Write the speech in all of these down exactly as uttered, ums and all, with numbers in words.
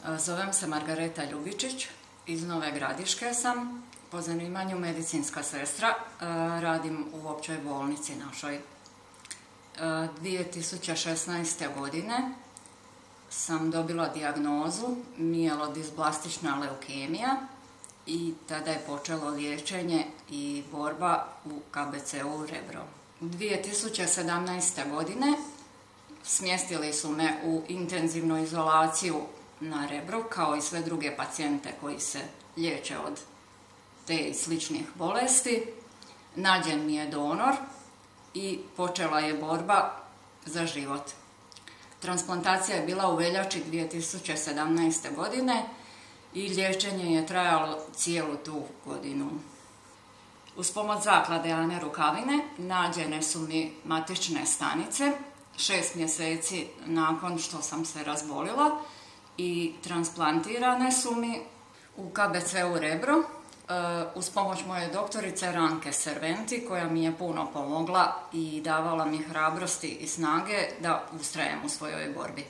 Zovem se Margareta Ljubičić, iz Nove Gradiške sam, po zanimanju medicinska sestra, radim u općoj bolnici našoj. dvije tisuće šesnaeste. godine sam dobila dijagnozu mielodisblastična leukemija i tada je počelo liječenje i borba u K B C-u Rebro. dvije tisuće sedamnaeste. godine smjestili su me u intenzivnu izolaciju na Rebro, kao i sve druge pacijente koji se liječe od te i sličnih bolesti. Nađen mi je donor i počela je borba za život. Transplantacija je bila u veljači dvije tisuće sedamnaeste. godine i liječenje je trajalo cijelu tu godinu. Uz pomoć zaklade Ane Rukavine nađene su mi matične stanice šest mjeseci nakon što sam se razbolila i transplantirane su mi u K B C-u Rebro uz pomoć moje doktorice Ranke Serventi, koja mi je puno pomogla i davala mi hrabrosti i snage da ustrajem u svojoj borbi.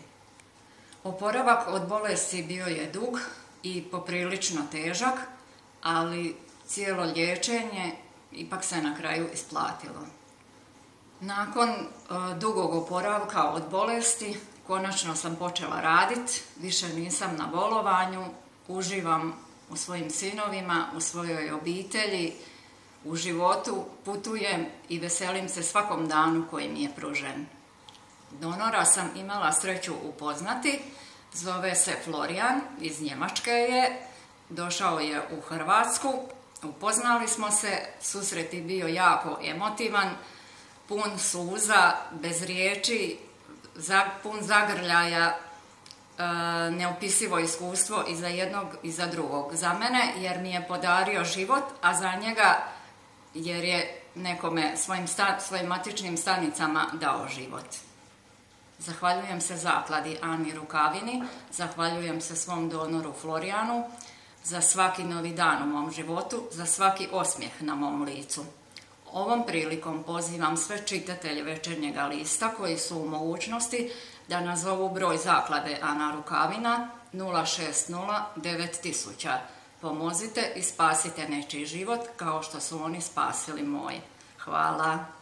Oporavak od bolesti bio je dug i poprilično težak, ali cijelo liječenje ipak se na kraju isplatilo. Nakon dugog oporavka od bolesti konačno sam počela raditi, više nisam na bolovanju, uživam u svojim sinovima, u svojoj obitelji, u životu, putujem i veselim se svakom danu koji mi je pružen. Donora sam imala sreću upoznati, zove se Florijan, iz Njemačke je, došao je u Hrvatsku, upoznali smo se, susret je bio jako emotivan, pun suza, bez riječi, pun zagrljaja, neopisivo iskustvo i za jednog i za drugog. Za mene jer mi je podario život, a za njega jer je nekome svojim, svojim matičnim stanicama dao život. Zahvaljujem se zakladi Ani Rukavini, zahvaljujem se svom donoru Florijanu za svaki novi dan u mom životu, za svaki osmijeh na mom licu. Ovom prilikom pozivam sve čitatelje Večernjega lista koji su u mogućnosti da nazovu broj zaklade Ana Rukavina nula šest nula devet tisuća. Pomozite i spasite nečiji život kao što su oni spasili moj. Hvala.